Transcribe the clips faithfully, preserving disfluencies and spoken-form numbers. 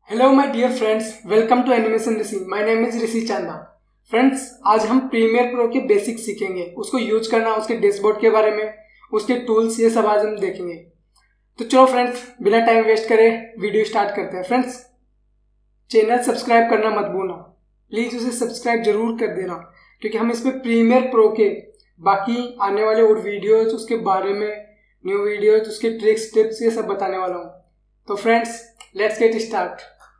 Hello my dear friends, welcome to animation Rishi. My name is Rishi Chanda. Friends, आज हम premiere pro के basics सीखेंगे, उसको यूज करना, उसके डैशबोर्ड के बारे में, उसके टूल्स, ये सब आज हम देखेंगे। तो चलो फ्रेंड्स, बिना टाइम वेस्ट करे वीडियो स्टार्ट करते हैं। फ्रेंड्स, चैनल सब्सक्राइब करना मत भूलना, प्लीज उसे सब्सक्राइब जरूर कर देना, क्योंकि हम इसमें प्रीमियर प्रो के बाकी आने वाले और वीडियोज, उसके बारे में न्यू वीडियोज, उसके ट्रिक्स टिप्स, ये सब बताने वाला हूँ। तो फ्रेंड्स, लेट्स गेट स्टार्ट।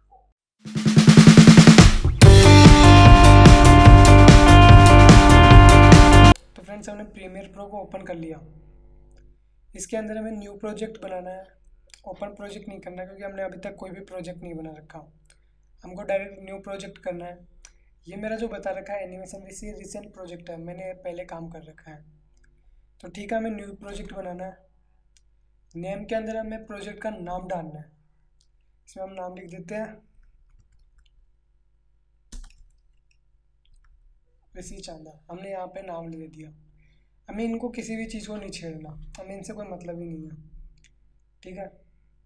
तो फ्रेंड्स, हमने प्रीमियर प्रो को ओपन कर लिया। इसके अंदर हमें न्यू प्रोजेक्ट बनाना है। ओपन प्रोजेक्ट नहीं करना, क्योंकि हमने अभी तक कोई भी प्रोजेक्ट नहीं बना रखा। हमको डायरेक्ट न्यू प्रोजेक्ट करना है। ये मेरा जो बता रखा है एनिमेशन ऋषि, रिसेंट प्रोजेक्ट है, मैंने पहले काम कर रखा है। तो ठीक है, हमें न्यू प्रोजेक्ट बनाना है। नेम के अंदर हमें प्रोजेक्ट का नाम डालना है। इसमें हम नाम लिख देते हैं ऋषि चांदा। हमने यहाँ पे नाम ले दिया। हमें इनको किसी भी चीज़ को नहीं छेड़ना, हमें इनसे कोई मतलब ही नहीं है। ठीक है,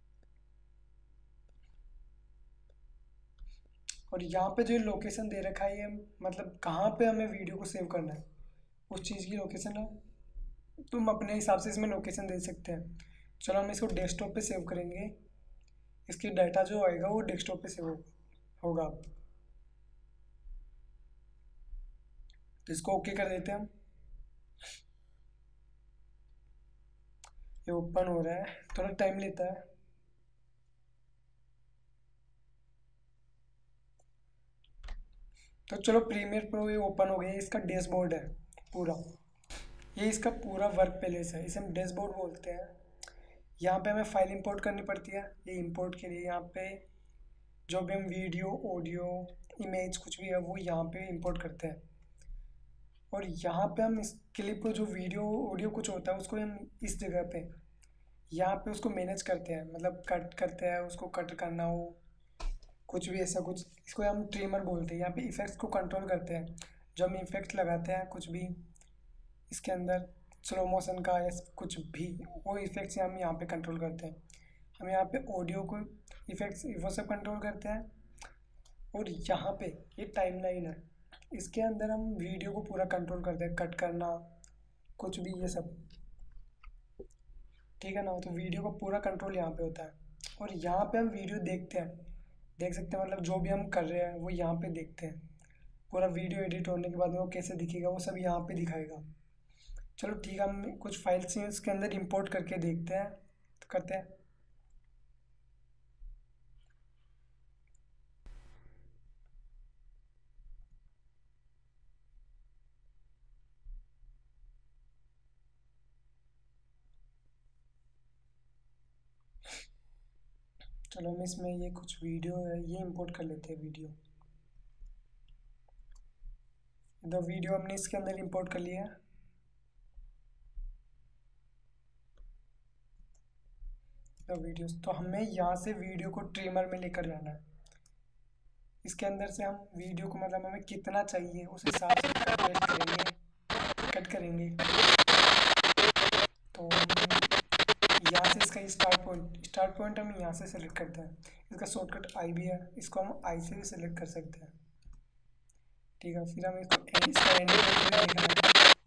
और यहाँ पे जो लोकेशन दे रखा है, ये मतलब कहाँ पे हमें वीडियो को सेव करना है, उस चीज़ की लोकेशन है। तुम अपने हिसाब से इसमें लोकेशन दे सकते हैं। चलो, हम इसको डेस्कटॉप पे सेव करेंगे। इसकी डाटा जो आएगा वो डेस्कटॉप पे सेव होगा। तो इसको ओके कर देते हैं हम। ये ओपन हो रहा है, थोड़ा टाइम लेता है। तो चलो, प्रीमियर प्रो ये ओपन हो गया। इसका डैशबोर्ड है पूरा, ये इसका पूरा वर्क प्लेस है, इसे हम डैशबोर्ड बोलते हैं। यहाँ पे हमें फाइल इंपोर्ट करनी पड़ती है। ये इंपोर्ट के लिए यहाँ पे जो भी हम वीडियो, ऑडियो, इमेज कुछ भी है वो यहाँ पे इंपोर्ट करते हैं। और यहाँ पे हम इस क्लिप को, जो वीडियो ऑडियो कुछ होता है, उसको हम इस जगह पे यहाँ पे उसको मैनेज करते हैं, मतलब कट करते हैं। उसको कट करना हो कुछ भी ऐसा कुछ, इसको हम ट्रिमर बोलते हैं। यहाँ पे इफेक्ट्स को कंट्रोल करते हैं। जो हम इफेक्ट्स लगाते हैं कुछ भी इसके अंदर, स्लो मोशन का या कुछ भी, वो इफेक्ट्स हम यहाँ पे कंट्रोल करते हैं। हम यहाँ पे ऑडियो को इफेक्ट्स वो सब कंट्रोल करते हैं। और यहाँ पे ये टाइमलाइन है, इसके अंदर हम वीडियो को पूरा कंट्रोल करते हैं, कट करना कुछ भी, ये सब। ठीक है ना, तो वीडियो का पूरा कंट्रोल यहाँ पे होता है। और यहाँ पे हम वीडियो देखते हैं, देख सकते हैं, मतलब जो भी हम कर रहे हैं वो यहाँ पे देखते हैं। पूरा वीडियो एडिट होने के बाद वो कैसे दिखेगा, वो सब यहाँ पे दिखाएगा। चलो ठीक है, हम कुछ फाइल्स इसके अंदर इंपोर्ट करके देखते हैं, तो करते हैं। चलो, हम इसमें ये कुछ वीडियो है, ये इंपोर्ट कर लेते हैं। वीडियो द वीडियो हमने इसके अंदर इंपोर्ट कर लिया है। द वीडियोस, तो हमें यहाँ से वीडियो को ट्रिमर में लेकर जाना है। इसके अंदर से हम वीडियो को, मतलब हमें कितना चाहिए उस हिसाब से कट करेंगे कट करेंगे तो यहाँ से इसका स्टार्ट पॉइंट स्टार्ट पॉइंट हम यहाँ से सेलेक्ट करते हैं। इसका शॉर्टकट आई भी है, इसको हम आई से भी सेलेक्ट कर सकते हैं। ठीक है, फिर हम इसको इसका एंड देखना है।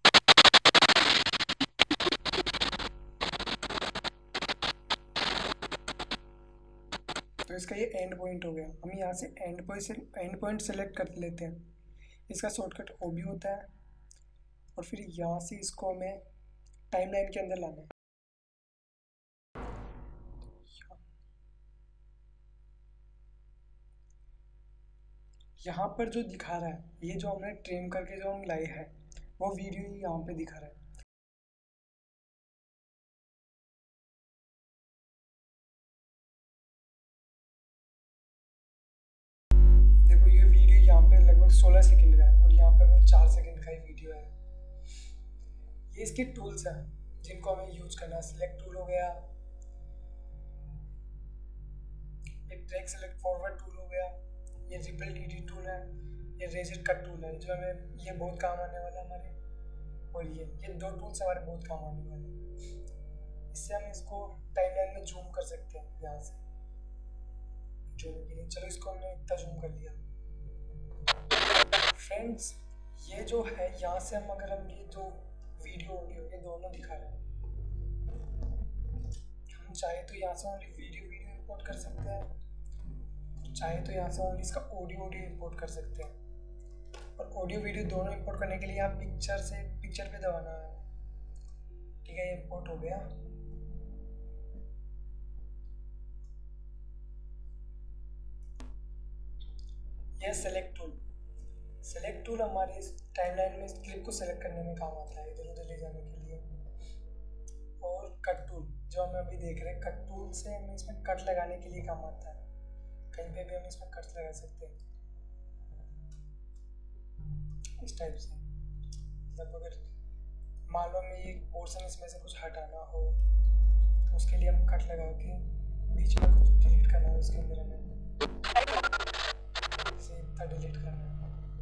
तो इसका ये एंड पॉइंट हो गया। हम यहाँ से एंड पॉइंट से एंड पॉइंट सेलेक्ट कर लेते हैं। इसका शॉर्टकट ओ भी होता है। और फिर यहाँ से इसको हमें टाइमलाइन के अंदर लाना है। यहाँ पर जो दिखा रहा है, ये जो हमने ट्रिम करके जो हम लाए हैं, वो वीडियो ही यहाँ पे दिखा रहा है। देखो, ये वीडियो यहाँ पे लगभग सोलह सेकंड का है, और यहाँ पे हमें चार सेकंड का ही वीडियो है। ये इसके टूल्स हैं जिनको हमें यूज करना है। सिलेक्ट टूल हो गया, एक ट्रैक सेलेक्ट फॉरवर्ड टूल हो गया, ये रिपल डी डी टूल है, ये रेजेट कट टूल है, जो हमें ये बहुत काम आने वाला है हमारे। और ये ये दो टूल्स हमारे बहुत काम आने वाले हैं। इससे हम इसको टाइमलाइन में जूम कर सकते हैं। यहाँ से वीडियो के लिए। चलो इसको हमने इतना जूम कर लिया। फ्रेंड्स ये जो है यहाँ से हम अगर हम ये जो वीडियो ऑडियो ये दोनों दिखा रहे हैं, हम चाहे तो यहाँ से ओनली वीडियो वीडियो इंपोर्ट कर सकते हैं, चाहे तो यहाँ से ओनली इसका ऑडियो ऑडियो इंपोर्ट कर सकते हैं। और ऑडियो वीडियो दोनों इंपोर्ट करने के लिए आप पिक्चर से पिक्चर पे दबाना है। ठीक है, ये इंपोर्ट हो गया। यह सेलेक्ट टूल, सेलेक्ट टूल हमारी इस टाइमलाइन में इस क्लिप को सेलेक्ट करने में काम आता है, इधर उधर ले जाने के लिए। और कट टूल जो हम अभी देख रहे हैं, कट टूल से हमें इसमें कट लगाने के लिए काम आता है, कहीं पे भी हम इसमें कट लगा सकते हैं इस टाइप से। मतलब अगर मान लो हमें ये पोर्शन इसमें से कुछ हटाना हो तो उसके लिए हम कट लगा के बीच में कुछ डिलीट करना हो, उसके अंदर हमें इसे इतना डिलीट करना है।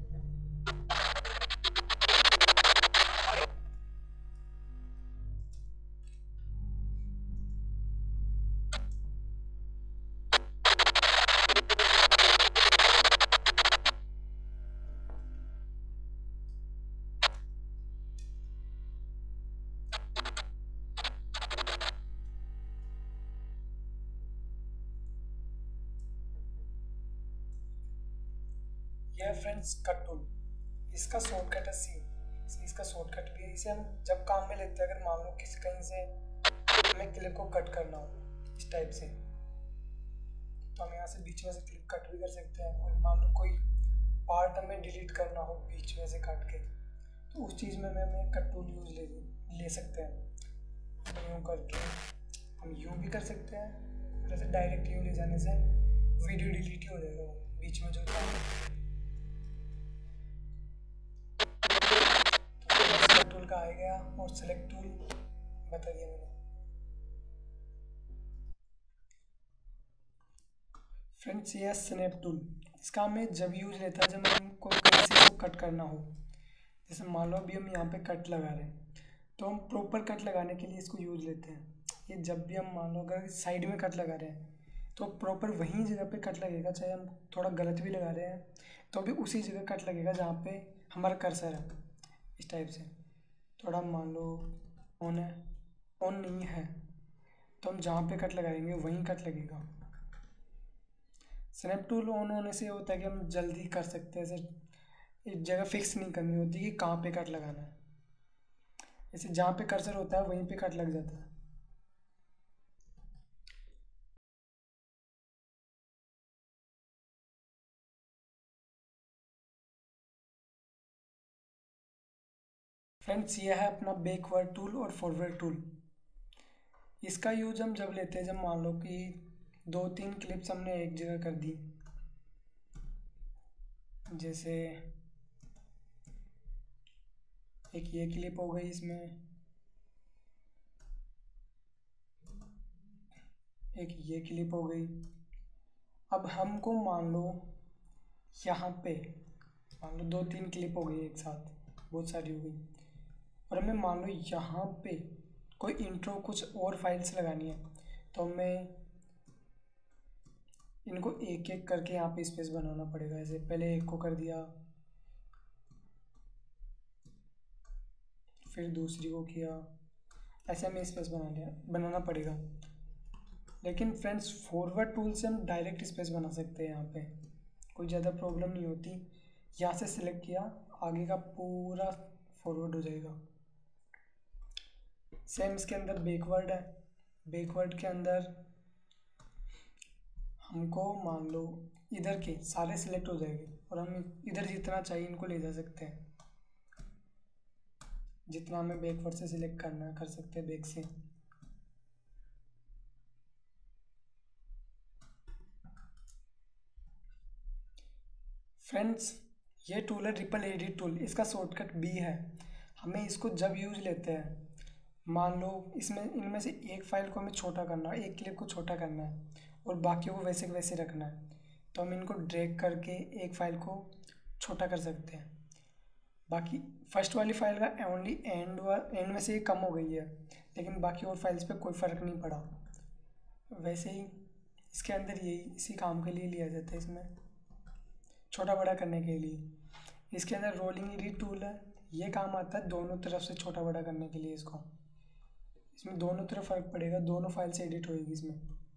यह फ्रेंड्स कट टूल, इसका शॉर्टकट है सी, इसका शॉर्टकट भी है। इसे हम जब काम में लेते हैं, अगर मान लो किसी कहीं से हमें क्लिप को कट करना हो इस टाइप से, तो हम यहाँ से बीच में से क्लिप कट भी कर सकते हैं। और मान लो कोई पार्ट हमें डिलीट करना हो बीच में से काट के, तो उस चीज़ में हमें कट टूल यूज ले ले सकते हैं। तो यूँ करके हम यूँ भी कर सकते हैं, जैसे डायरेक्ट यूँ ले जाने से वीडियो डिलीट ही हो जाएगा बीच में जो टूल का आ गया। और सेलेक्ट टूल बता दिया मैंने। फ्रेंड्स ये है स्नैप टूल, इसका हमें जब यूज लेता है जब हमको किसी को कट करना हो। जैसे मान लो अभी हम यहाँ पे कट लगा रहे हैं, तो हम प्रॉपर कट लगाने के लिए इसको यूज लेते हैं। ये जब भी हम मान लो अगर साइड में कट लगा रहे हैं तो प्रॉपर वहीं जगह पे कट लगेगा, चाहे हम थोड़ा गलत भी लगा रहे हैं तो भी उसी जगह कट लगेगा जहाँ पे हमारा कर्सर है। इस टाइप से थोड़ा मान लो ऑन है, ऑन नहीं है, तो हम जहाँ पे कट लगाएंगे वहीं कट लगेगा। स्नैप टूल ऑन होने से होता है कि हम जल्दी कर सकते हैं, ऐसे एक जगह फिक्स नहीं करनी होती कि कहाँ पे कट लगाना है। जैसे जहाँ पे कर्सर होता है वहीं पे कट लग जाता है। फ्रेंड्स ये है अपना बैकवर्ड टूल और फॉरवर्ड टूल। इसका यूज हम जब लेते हैं जब मान लो कि दो तीन क्लिप्स हमने एक जगह कर दी, जैसे एक ये क्लिप हो गई, इसमें एक ये क्लिप हो गई। अब हमको मान लो यहाँ पे मान लो दो तीन क्लिप हो गई एक साथ, बहुत सारी हो गई, और हमें मान लो यहाँ पे कोई इंट्रो कुछ और फाइल्स लगानी है, तो हमें इनको एक एक करके यहाँ पे स्पेस बनाना पड़ेगा। ऐसे पहले एक को कर दिया, फिर दूसरी को किया, ऐसे हमें स्पेस बना लिया बनाना पड़ेगा। लेकिन फ्रेंड्स फॉरवर्ड टूल से हम डायरेक्ट स्पेस बना सकते हैं, यहाँ पे कोई ज़्यादा प्रॉब्लम नहीं होती। यहाँ से सिलेक्ट किया, आगे का पूरा फॉरवर्ड हो जाएगा। सेम इसके अंदर बैकवर्ड है, बैकवर्ड के अंदर हमको मान लो इधर के सारे सिलेक्ट हो जाएंगे और हम इधर जितना चाहिए इनको ले जा सकते हैं। जितना हमें बैकवर्ड से सिलेक्ट करना है कर सकते हैं बैक से। फ्रेंड्स ये टूल है रिपल एडिट टूल, इसका शॉर्टकट बी है। हमें इसको जब यूज लेते हैं, मान लो इसमें इनमें से एक फाइल को हमें छोटा करना है, एक क्लिप को छोटा करना है और बाकी को वैसे के वैसे रखना है, तो हम इनको ड्रैग करके एक फ़ाइल को छोटा कर सकते हैं। बाकी फर्स्ट वाली फाइल का ओनली एंड एंड में से ये कम हो गई है, लेकिन बाकी और फाइल्स पे कोई फ़र्क नहीं पड़ा। वैसे ही इसके अंदर यही इसी काम के लिए लिया जाता है, इसमें छोटा बड़ा करने के लिए। इसके अंदर रोलिंग एडिट टूल है, ये काम आता है दोनों तरफ से छोटा बड़ा करने के लिए। इसको इसमें दोनों तरफ फर्क पड़ेगा, दोनों फाइल से एडिट होएगी इसमें।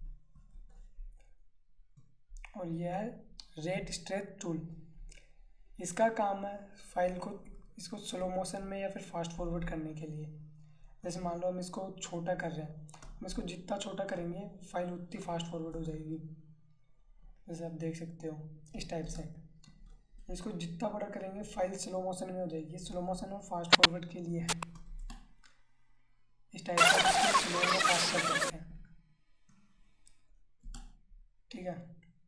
और यह है रेट स्ट्रेच टूल, इसका काम है फाइल को इसको स्लो मोशन में या फिर फास्ट फॉरवर्ड करने के लिए। जैसे मान लो हम इसको छोटा कर रहे हैं, हम इसको जितना छोटा करेंगे फाइल उतनी फास्ट फॉरवर्ड हो जाएगी। जैसे आप देख सकते हो इस टाइप से, इसको जितना बड़ा करेंगे फाइल स्लो मोशन में हो जाएगी। स्लो मोशन और फास्ट फॉरवर्ड के लिए है, इस टाइप से स्लो में फास्ट कर सकते हैं। ठीक है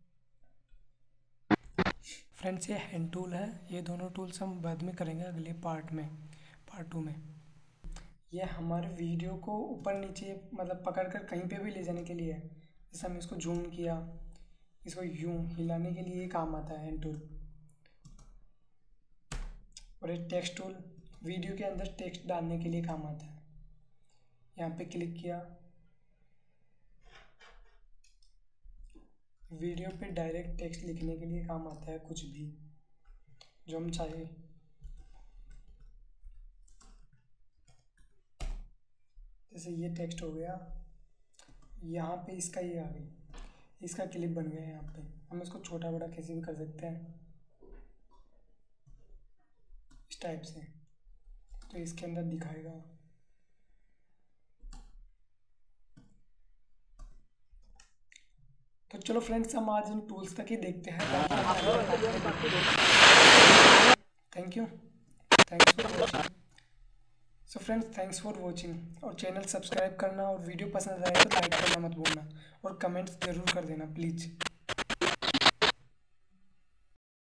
फ्रेंड्स, ये हैंड टूल है। ये दोनों टूल्स हम बाद में करेंगे अगले पार्ट में, पार्ट टू में। ये हमारे वीडियो को ऊपर नीचे मतलब पकड़ कर कहीं पे भी ले जाने के लिए है। जैसे हम इसको जूम किया, इसको यूं हिलाने के लिए काम आता है हैंड टूल। और एक टेक्स्ट टूल, वीडियो के अंदर टेक्स्ट डालने के लिए काम आता है। यहाँ पे क्लिक किया, वीडियो पे डायरेक्ट टेक्स्ट लिखने के लिए काम आता है, कुछ भी जो हम चाहे। जैसे ये टेक्स्ट हो गया, यहाँ पे इसका ये आ गई, इसका क्लिप बन गया। यहाँ पे हम इसको छोटा बड़ा कैसे भी कर सकते हैं इस टाइप से, तो इसके अंदर दिखाएगा। तो चलो फ्रेंड्स, हम आज इन टूल्स तक ही देखते हैं। Thank you, thanks for watching. So friends, thanks for watching. और चैनल सब्सक्राइब करना और वीडियो पसंद आए तो लाइक करना मत भूलना और कमेंट्स ज़रूर कर देना प्लीज़।